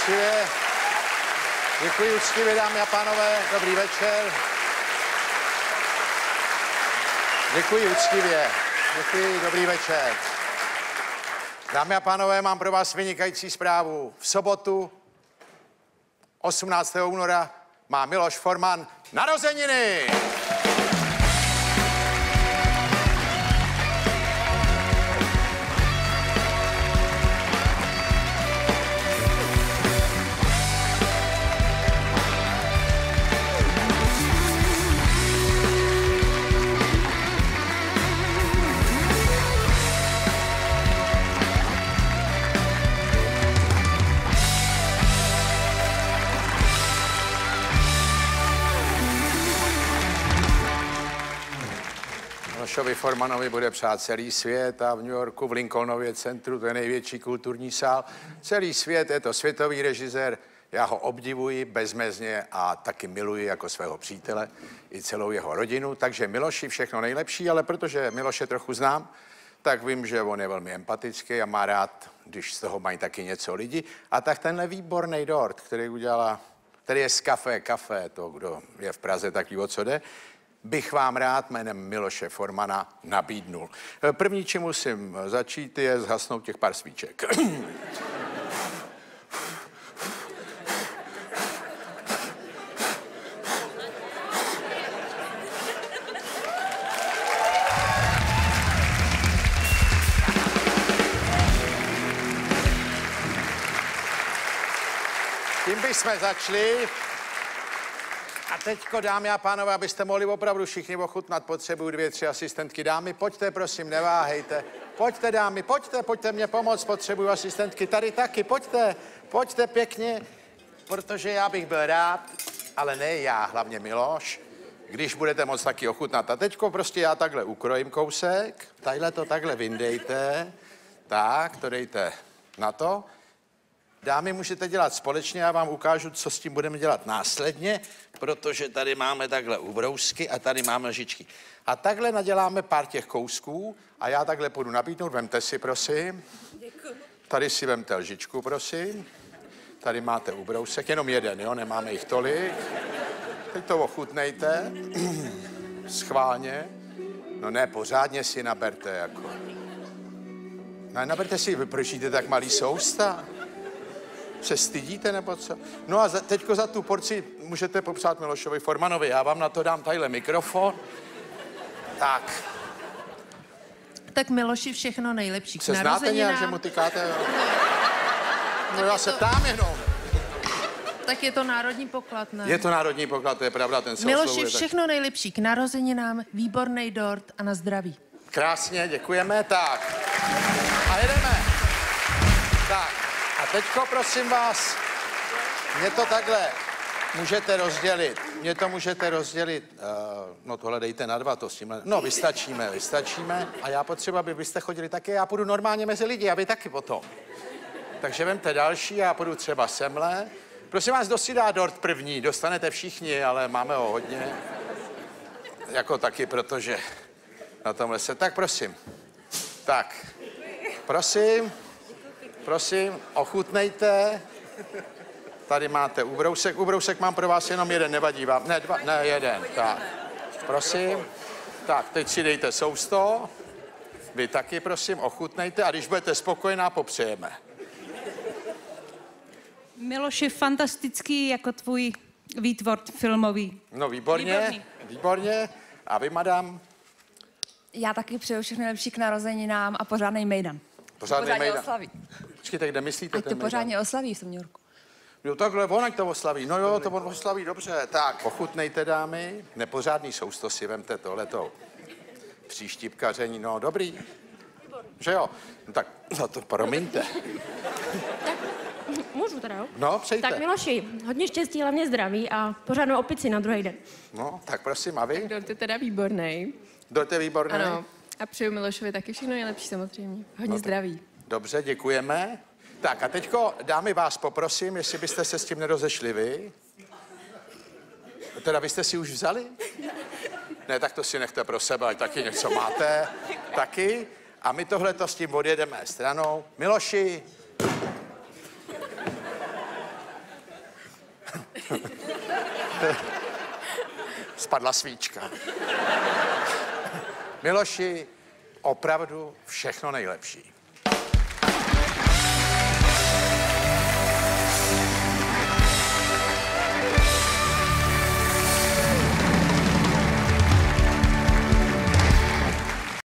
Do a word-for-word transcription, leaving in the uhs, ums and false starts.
úctivě. Děkuji úctivě, dámy a pánové. Dobrý večer. Děkuji úctivě. Děkuji, dobrý večer. Dámy a pánové, mám pro vás vynikající zprávu. V sobotu osmnáctého února má Miloš Forman narozeniny. Milošovi Formanovi bude přát celý svět a v New Yorku v Lincolnově centru, to je největší kulturní sál. Celý svět, je to světový režisér, já ho obdivuji bezmezně a taky miluji jako svého přítele i celou jeho rodinu. Takže Miloši všechno nejlepší, ale protože Miloše trochu znám, tak vím, že on je velmi empatický a má rád, když z toho mají taky něco lidi. A tak tenhle výborný dort, který udělala, který je z Café Café, to, kdo je v Praze, tak ví, o co jde, bych vám rád jménem Miloše Formana nabídnul. První, čím musím začít, je zhasnout těch pár svíček. Tím bychom začali. A teďko, dámy a pánové, abyste mohli opravdu všichni ochutnat, potřebuju dvě, tři asistentky. Dámy, pojďte, prosím, neváhejte. Pojďte, dámy, pojďte, pojďte mě pomoct, potřebuju asistentky. Tady taky, pojďte, pojďte pěkně, protože já bych byl rád, ale ne já, hlavně Miloš, když budete moc taky ochutnat. A teďko prostě já takhle ukrojím kousek, tadyhle to takhle vyndejte, tak, to dejte na to. Dámy, můžete dělat společně, já vám ukážu, co s tím budeme dělat následně, protože tady máme takhle ubrousky a tady máme lžičky. A takhle naděláme pár těch kousků a já takhle půjdu nabídnout, vemte si, prosím. Děkuji. Tady si vemte lžičku, prosím. Tady máte ubrousek, jenom jeden, jo, nemáme jich tolik. Teď to ochutnejte, schválně. No ne, pořádně si naberte, jako. No naberte si, vy proč jíte tak malý sousta? Se stydíte, nebo co? No a za, teďko za tu porci můžete popřát Milošovi Formanovi. Já vám na to dám tadyhle mikrofon. Tak. Tak Miloši, všechno nejlepší. Se znáte nějak, že mu tykáte? No já se ptám jenom. Tak je to národní poklad, ne? Je to národní poklad, to je pravda, ten se Miloši, oslovuje, všechno tak... nejlepší k narozeninám, výborný dort a na zdraví. Krásně, děkujeme, tak. A jedeme. Tak. A teďko, prosím vás, mě to takhle můžete rozdělit. Mě to můžete rozdělit, uh, no tohle dejte na dva, to s tímhle. No, vystačíme, vystačíme. A já potřeba, aby byste chodili taky, já půjdu normálně mezi lidi, a vy taky potom. Takže vemte další, já půjdu třeba semhle. Prosím vás, kdo si dá dort první? Dostanete všichni, ale máme ho hodně. Jako taky, protože na tomhle se... Tak prosím. Tak, prosím. Prosím, ochutnejte. Tady máte ubrousek. Ubrousek mám pro vás jenom jeden, nevadí vám. Ne, dva, ne, jeden. Tak, prosím. Tak, teď si dejte sousto. Vy taky, prosím, ochutnejte. A když budete spokojená, popřejeme. Miloš je fantastický jako tvůj výtvor filmový. No, výborně, Výborný. výborně. A vy, madam? Já taky přeju všechno lepší k narozeninám a pořádnej mejdan. Pořádný pořádně mejdan. oslaví. Počkejte, kde myslíte Ať ten to pořádně oslaví v New Yorku. Jo, takhle, on ať to oslaví. No jo, to on oslaví, dobře. Tak, ochutnejte, dámy. Nepořádný sousto si vemte tohleto. Příštipkaření, no dobrý. Že jo? No tak, za to promiňte. Tak, můžu teda, jo? No, přejte. Tak Miloši, hodně štěstí, hlavně zdraví a pořádnou opici na druhý den. No, tak prosím, a vy? Dort je teda výborný. Dort je výborný? Ano. A přeju Milošovi taky všechno nejlepší samozřejmě. Hodně no, zdraví. Dobře, děkujeme. Tak a teďko, dámy, vás poprosím, jestli byste se s tím nerozešli vy. Teda vy jste si už vzali? Ne, tak to si nechte pro sebe, ať taky něco máte. Taky. A my tohleto s tím odjedeme stranou. Miloši. Spadla svíčka. Miloši, opravdu všechno nejlepší.